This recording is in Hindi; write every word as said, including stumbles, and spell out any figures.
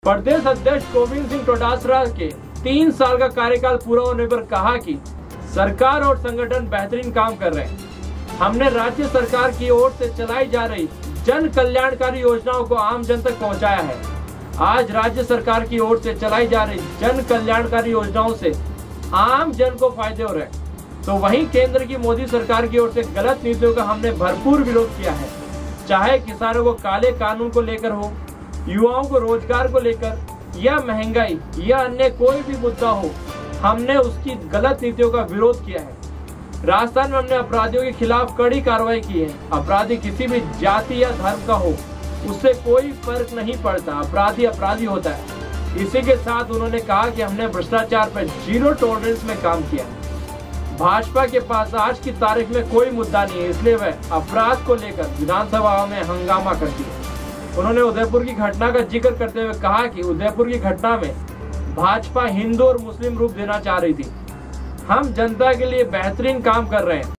प्रदेश अध्यक्ष गोविंद सिंह डोटासरा के तीन साल का कार्यकाल पूरा होने पर कहा कि सरकार और संगठन बेहतरीन काम कर रहे हैं। हमने राज्य सरकार की ओर से चलाई जा रही जन कल्याणकारी योजनाओं को आम जन तक पहुंचाया है। आज राज्य सरकार की ओर से चलाई जा रही जन कल्याणकारी योजनाओं से आम जन को फायदे हो रहे हैं, तो वहीं केंद्र की मोदी सरकार की ओर से गलत नीतियों का हमने भरपूर विरोध किया है। चाहे किसानों को काले कानून को लेकर हो, युवाओं को रोजगार को लेकर या महंगाई या अन्य कोई भी मुद्दा हो, हमने उसकी गलत नीतियों का विरोध किया है। राजस्थान में हमने अपराधियों के खिलाफ कड़ी कार्रवाई की है। अपराधी किसी भी जाति या धर्म का हो, उससे कोई फर्क नहीं पड़ता, अपराधी अपराधी होता है। इसी के साथ उन्होंने कहा कि हमने भ्रष्टाचार पर जीरो टॉलरेंस में काम किया। भाजपा के पास आज की तारीख में कोई मुद्दा नहीं है, इसलिए वह अपराध को लेकर विधानसभा में हंगामा करती है। उन्होंने उदयपुर की घटना का जिक्र करते हुए कहा कि उदयपुर की घटना में भाजपा हिंदू और मुस्लिम रूप देना चाह रही थी। हम जनता के लिए बेहतरीन काम कर रहे हैं।